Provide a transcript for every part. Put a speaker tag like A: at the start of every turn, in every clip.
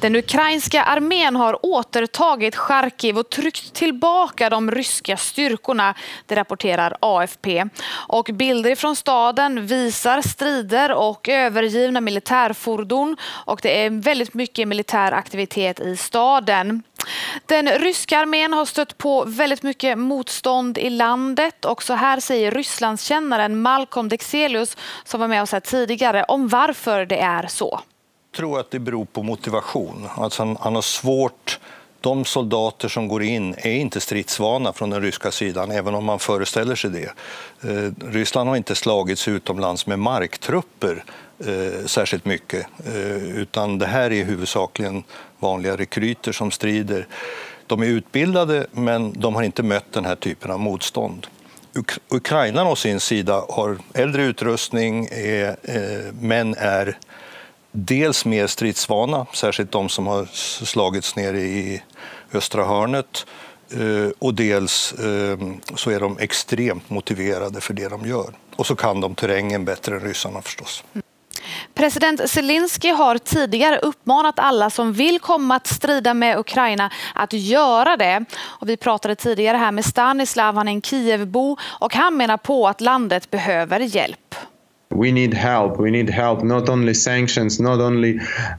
A: Den ukrainska armén har återtagit Charkiv och tryckt tillbaka de ryska styrkorna, det rapporterar AFP. Och bilder från staden visar strider och övergivna militärfordon, och det är väldigt mycket militär aktivitet i staden. Den ryska armén har stött på väldigt mycket motstånd i landet, och så här säger Rysslandskännaren Malcolm Dexelius, som var med oss här tidigare, om varför det är så.
B: Jag tror att det beror på motivation. Alltså han har svårt. De soldater som går in är inte stridsvana från den ryska sidan, även om man föreställer sig det. Ryssland har inte slagits utomlands med marktrupper särskilt mycket, utan det här är huvudsakligen vanliga rekryter som strider. De är utbildade, men de har inte mött den här typen av motstånd. Ukraina å sin sida har äldre utrustning, men är dels mer stridsvana, särskilt de som har slagits ner i östra hörnet, och dels så är de extremt motiverade för det de gör. Och så kan de terrängen bättre än ryssarna förstås.
A: President Zelensky har tidigare uppmanat alla som vill komma att strida med Ukraina att göra det. Och vi pratade tidigare här med Stanislav, han är en Kievbo, och han menar på att landet behöver hjälp.
C: We need help. We need help. Not only sanctions, not only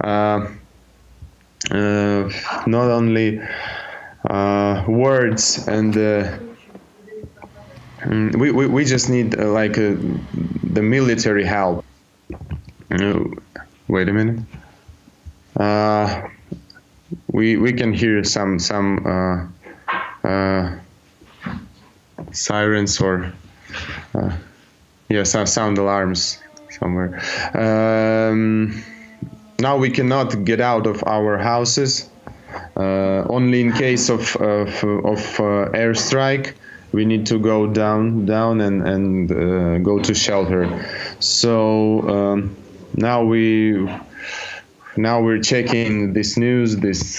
C: words, and we just need the military help. Wait a minute. We can hear some sirens or sound alarms somewhere. Now we cannot get out of our houses. Only in case of airstrike, we need to go down and go to shelter. So now we're checking this news,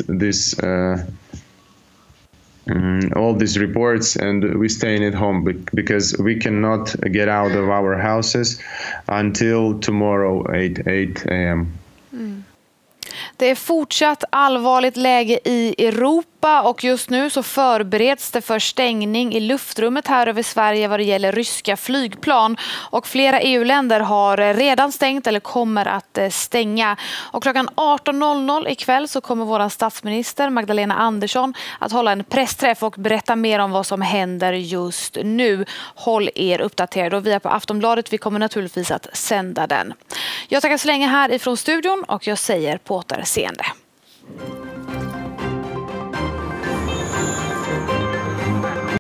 C: all these reports, and we're staying at home because we cannot get out of our houses until tomorrow 8 a.m.
A: Det är fortsatt allvarligt läge i Europa, och just nu så förbereds det för stängning i luftrummet här över Sverige vad det gäller ryska flygplan. Och flera EU-länder har redan stängt eller kommer att stänga. Och klockan 18.00 ikväll så kommer vår statsminister Magdalena Andersson att hålla en pressträff och berätta mer om vad som händer just nu. Håll er uppdaterade, och vi är på Aftonbladet. Vi kommer naturligtvis att sända den. Jag tackar så länge här ifrån studion, och jag säger på återseende.